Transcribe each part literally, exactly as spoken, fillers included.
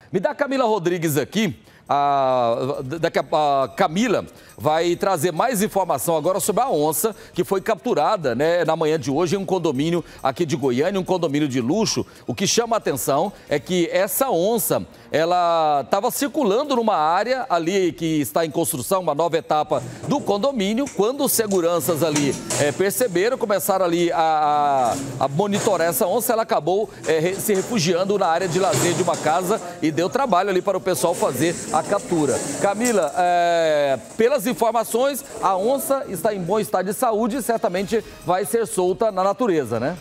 Me dá a Camila Rodrigues aqui. A, daqui a, a Camila vai trazer mais informação agora sobre a onça que foi capturada, né, na manhã de hoje em um condomínio aqui de Goiânia, um condomínio de luxo. O que chama a atenção é que essa onça, ela estava circulando numa área ali que está em construção, uma nova etapa do condomínio, quando os seguranças ali é, perceberam, começaram ali a, a, a monitorar essa onça, ela acabou é, se refugiando na área de lazer de uma casa e deu trabalho ali para o pessoal fazer a captura. Camila, é, pelas informações, a onça está em bom estado de saúde e certamente vai ser solta na natureza, né?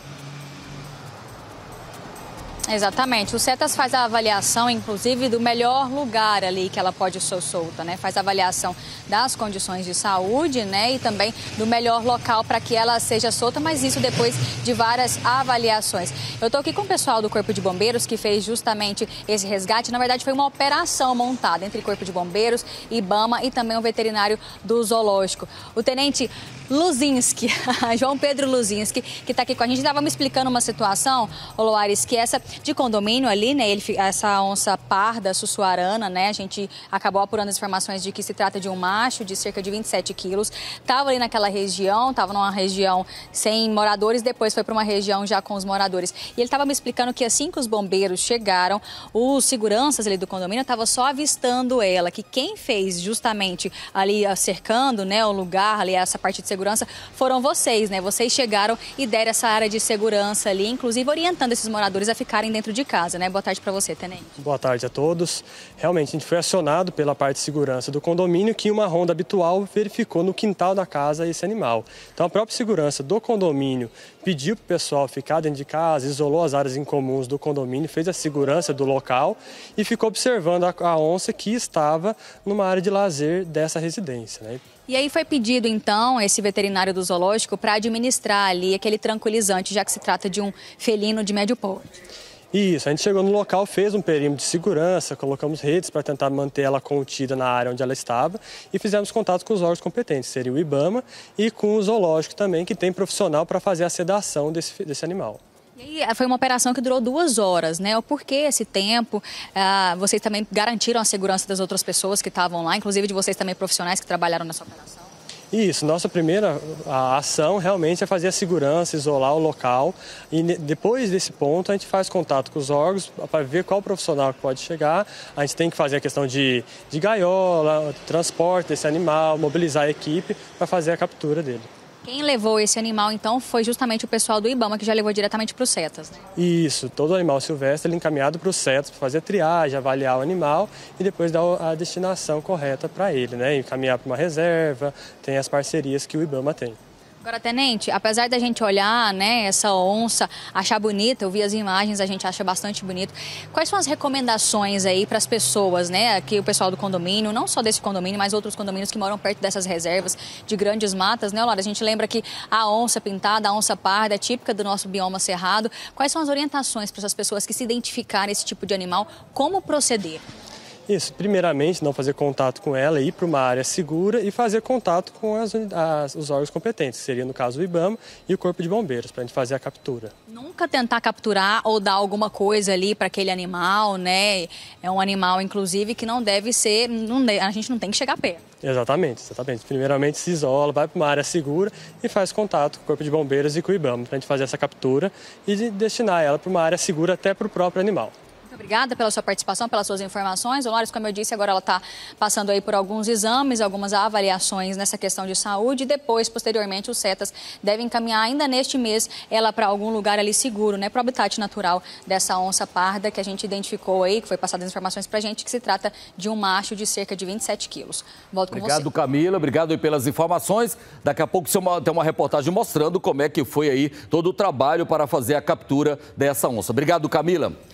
Exatamente. O CETAS faz a avaliação, inclusive, do melhor lugar ali que ela pode ser solta, né? Faz a avaliação das condições de saúde, né? E também do melhor local para que ela seja solta, mas isso depois de várias avaliações. Eu estou aqui com o pessoal do Corpo de Bombeiros que fez justamente esse resgate. Na verdade, foi uma operação montada entre Corpo de Bombeiros, IBAMA e também o veterinário do zoológico. O tenente Luzinski, João Pedro Luzinski, que está aqui com a gente, estava me explicando uma situação, Loares, que essa de condomínio ali, né, ele, essa onça parda sussuarana, né, a gente acabou apurando as informações de que se trata de um macho de cerca de vinte e sete quilos, estava ali naquela região, estava numa região sem moradores, depois foi para uma região já com os moradores. E ele estava me explicando que assim que os bombeiros chegaram, os seguranças ali do condomínio estavam só avistando ela, que quem fez justamente ali cercando, né, o lugar ali, essa parte de segurança, foram vocês, né, vocês chegaram e deram essa área de segurança ali, inclusive orientando esses moradores a ficarem dentro de casa, né? Boa tarde para você, tenente. Boa tarde a todos. Realmente, a gente foi acionado pela parte de segurança do condomínio que uma ronda habitual verificou no quintal da casa esse animal. Então, a própria segurança do condomínio pediu para o pessoal ficar dentro de casa, isolou as áreas incomuns do condomínio, fez a segurança do local e ficou observando a, a onça que estava numa área de lazer dessa residência, né? E aí foi pedido, então, esse veterinário do zoológico para administrar ali aquele tranquilizante, já que se trata de um felino de médio porte. Isso, a gente chegou no local, fez um perímetro de segurança, colocamos redes para tentar manter ela contida na área onde ela estava e fizemos contato com os órgãos competentes, seria o IBAMA e com o zoológico também, que tem profissional para fazer a sedação desse, desse animal. E aí, foi uma operação que durou duas horas, né? O porquê esse tempo? Ah, vocês também garantiram a segurança das outras pessoas que estavam lá, inclusive de vocês também profissionais que trabalharam nessa operação? Isso, nossa primeira a ação realmente é fazer a segurança, isolar o local e depois desse ponto a gente faz contato com os órgãos para ver qual profissional que pode chegar. A gente tem que fazer a questão de, de gaiola, transporte desse animal, mobilizar a equipe para fazer a captura dele. Quem levou esse animal, então, foi justamente o pessoal do IBAMA, que já levou diretamente para os CETAS, né? Isso, todo animal silvestre ele é encaminhado para os CETAS para fazer a triagem, avaliar o animal e depois dar a destinação correta para ele, né? Encaminhar para uma reserva, tem as parcerias que o IBAMA tem. Agora, tenente, apesar da gente olhar, né, essa onça, achar bonita, eu vi as imagens, a gente acha bastante bonito. Quais são as recomendações aí para as pessoas, né, aqui o pessoal do condomínio, não só desse condomínio, mas outros condomínios que moram perto dessas reservas de grandes matas, né, Laura? A gente lembra que a onça pintada, a onça parda, é típica do nosso bioma cerrado. Quais são as orientações para essas pessoas que se identificarem esse tipo de animal, como proceder? Isso, primeiramente não fazer contato com ela, ir para uma área segura e fazer contato com as, as, os órgãos competentes, seria no caso o IBAMA e o Corpo de Bombeiros, para a gente fazer a captura. Nunca tentar capturar ou dar alguma coisa ali para aquele animal, né? É um animal, inclusive, que não deve ser, não, a gente não tem que chegar perto. Exatamente, exatamente. Primeiramente se isola, vai para uma área segura e faz contato com o Corpo de Bombeiros e com o IBAMA, para a gente fazer essa captura e de destinar ela para uma área segura até para o próprio animal. Obrigada pela sua participação, pelas suas informações. Dolores, como eu disse, agora ela está passando aí por alguns exames, algumas avaliações nessa questão de saúde e depois, posteriormente, os CETAS devem encaminhar ainda neste mês ela para algum lugar ali seguro, né, para o habitat natural dessa onça parda que a gente identificou aí, que foi passada as informações para a gente, que se trata de um macho de cerca de vinte e sete quilos. Volto com você. Obrigado, Camila. Obrigado aí pelas informações. Daqui a pouco tem uma reportagem mostrando como é que foi aí todo o trabalho para fazer a captura dessa onça. Obrigado, Camila.